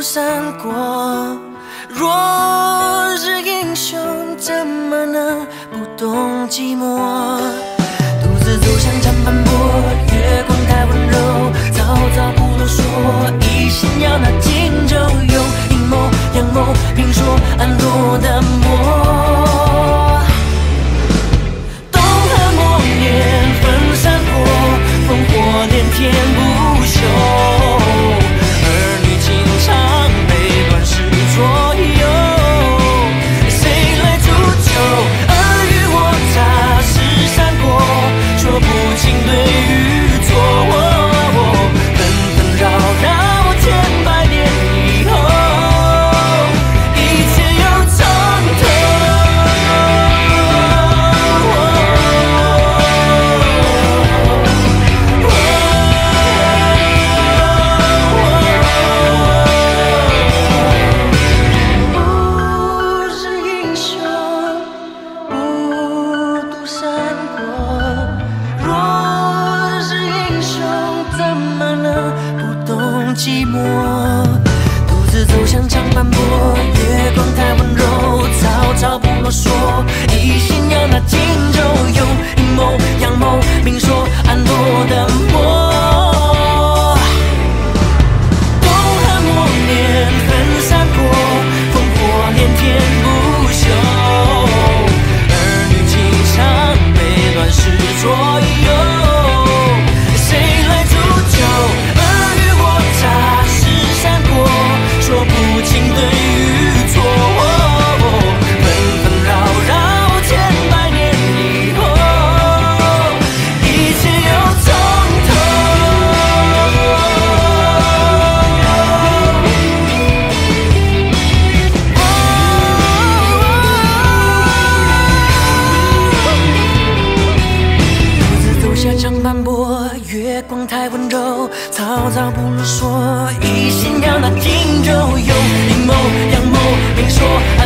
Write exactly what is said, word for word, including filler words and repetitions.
闪过。若是英雄，怎么能不懂寂寞？独自走向长坂坡，月光太温柔，早早不啰嗦，一心要拿荆州，用阴谋阳谋，明说暗落的魔。东汉末年分散过，烽火连天不休。儿女情长被乱世左右，谁来铸就？尔虞我诈是闪过，说不清对与错。纷纷扰扰千百年以后，一切又从头。不是英雄，不独闪过。若是英雄，怎么能不懂寂寞？独自走向长坂坡，月光太温柔，早早不啰嗦，一心要拿荆州，用阴谋阳谋，明说暗落的魔。东汉末年分散过，烽火连天不休。儿女情长被乱世左右，谁来铸就？尔虞我诈是闪过，说不清对与错。纷纷扰扰千百年以后，一切又从头。独自走下长坂坡，月光太温柔，草草不啰嗦，一心要拿荆州，用阴谋阳谋，明说。